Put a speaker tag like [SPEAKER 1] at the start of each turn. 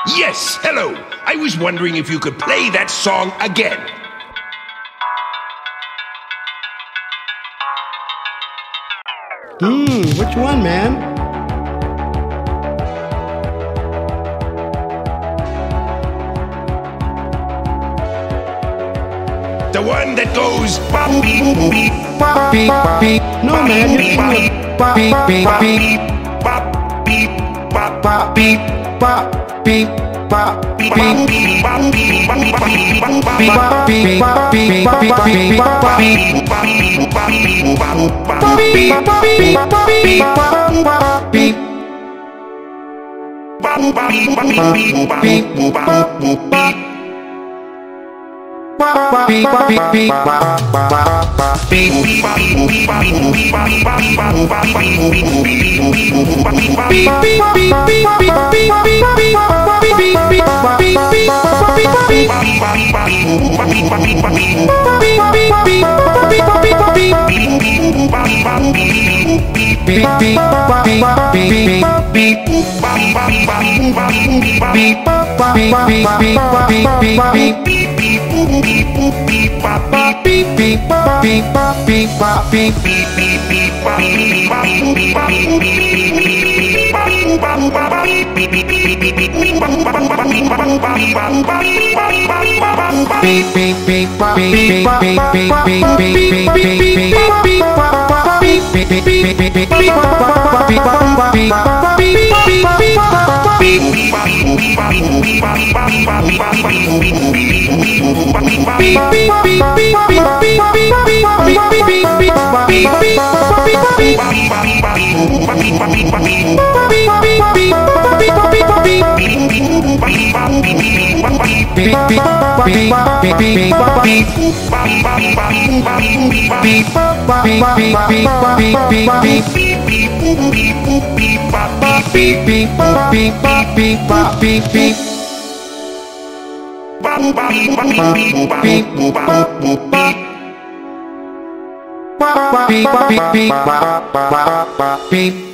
[SPEAKER 1] Yes, hello. I was wondering if you could play that song again.
[SPEAKER 2] Which one, man?
[SPEAKER 1] The one that goes bop beep beep
[SPEAKER 2] Bop beep beep. No, man, you're thinking of bop beep beep beep.
[SPEAKER 1] bop beep bop
[SPEAKER 2] Bop beep bop beep bop beep beep bop beep bop beep bop beep bop beep bop beep bop beep beep.